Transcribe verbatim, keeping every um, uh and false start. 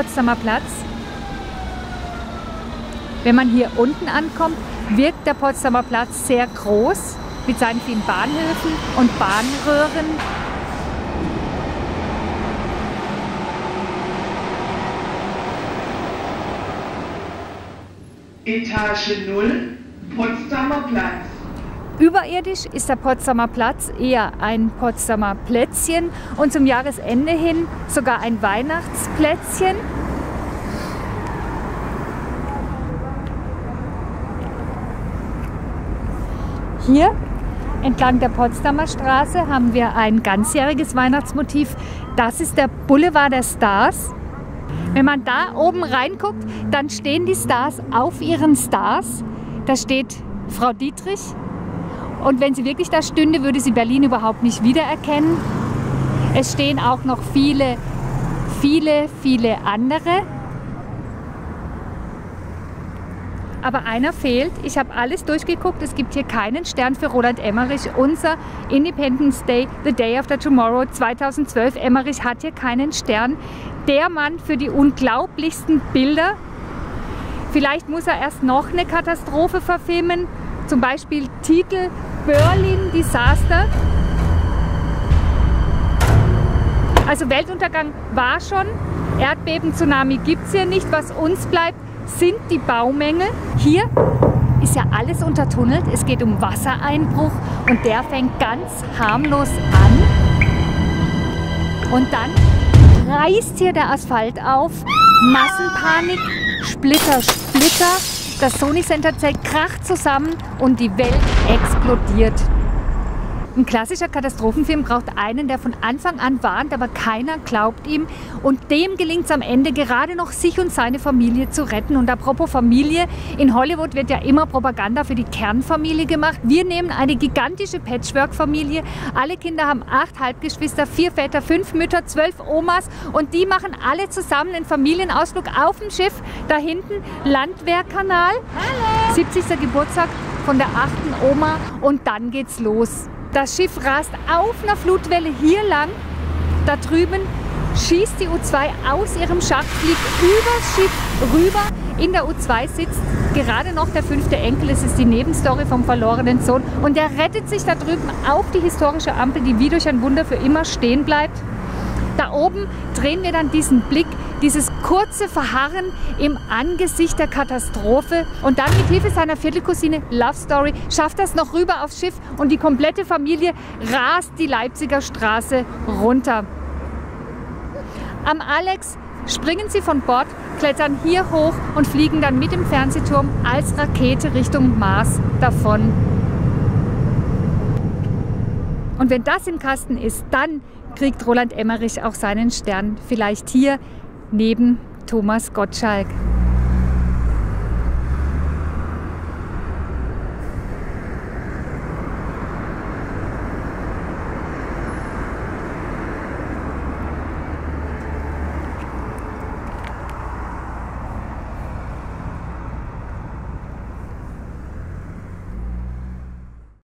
Potsdamer Platz. Wenn man hier unten ankommt, wirkt der Potsdamer Platz sehr groß mit seinen vielen Bahnhöfen und Bahnröhren. Etage null, Potsdamer Platz. Überirdisch ist der Potsdamer Platz eher ein Potsdamer Plätzchen und zum Jahresende hin sogar ein Weihnachtsplätzchen. Hier entlang der Potsdamer Straße haben wir ein ganzjähriges Weihnachtsmotiv. Das ist der Boulevard der Stars. Wenn man da oben reinguckt, dann stehen die Stars auf ihren Stars. Da steht Frau Dietrich. Und wenn sie wirklich da stünde, würde sie Berlin überhaupt nicht wiedererkennen. Es stehen auch noch viele, viele, viele andere. Aber einer fehlt. Ich habe alles durchgeguckt. Es gibt hier keinen Stern für Roland Emmerich. Unser Independence Day, The Day After Tomorrow zweitausendzwölf. Emmerich hat hier keinen Stern. Der Mann für die unglaublichsten Bilder. Vielleicht muss er erst noch eine Katastrophe verfilmen. Zum Beispiel Titel Berlin Disaster. Also Weltuntergang war schon. Erdbeben, Tsunami gibt es hier nicht. Was uns bleibt, sind die Baumängel. Hier ist ja alles untertunnelt. Es geht um Wassereinbruch und der fängt ganz harmlos an. Und dann reißt hier der Asphalt auf. Massenpanik, Splitter, Splitter. Das Sony Center kracht zusammen und die Welt explodiert. Ein klassischer Katastrophenfilm braucht einen, der von Anfang an warnt, aber keiner glaubt ihm. Und dem gelingt es am Ende gerade noch, sich und seine Familie zu retten. Und apropos Familie, in Hollywood wird ja immer Propaganda für die Kernfamilie gemacht. Wir nehmen eine gigantische Patchwork-Familie. Alle Kinder haben acht Halbgeschwister, vier Väter, fünf Mütter, zwölf Omas. Und die machen alle zusammen einen Familienausflug auf dem Schiff. Da hinten Landwehrkanal. Hallo. siebzigster Geburtstag von der achten Oma. Und dann geht's los. Das Schiff rast auf einer Flutwelle hier lang. Da drüben schießt die U zwei aus ihrem Schacht, fliegt übers Schiff rüber. In der U zwei sitzt gerade noch der fünfte Enkel. Es ist die Nebenstory vom verlorenen Sohn. Und der rettet sich da drüben auf die historische Ampel, die wie durch ein Wunder für immer stehen bleibt. Da oben drehen wir dann diesen Blick, dieses kurze Verharren im Angesicht der Katastrophe. Und dann mit Hilfe seiner Viertelcousine Love Story schafft er es noch rüber aufs Schiff und die komplette Familie rast die Leipziger Straße runter. Am Alex springen sie von Bord, klettern hier hoch und fliegen dann mit dem Fernsehturm als Rakete Richtung Mars davon. Und wenn das im Kasten ist, dann kriegt Roland Emmerich auch seinen Stern. Vielleicht hier neben Thomas Gottschalk.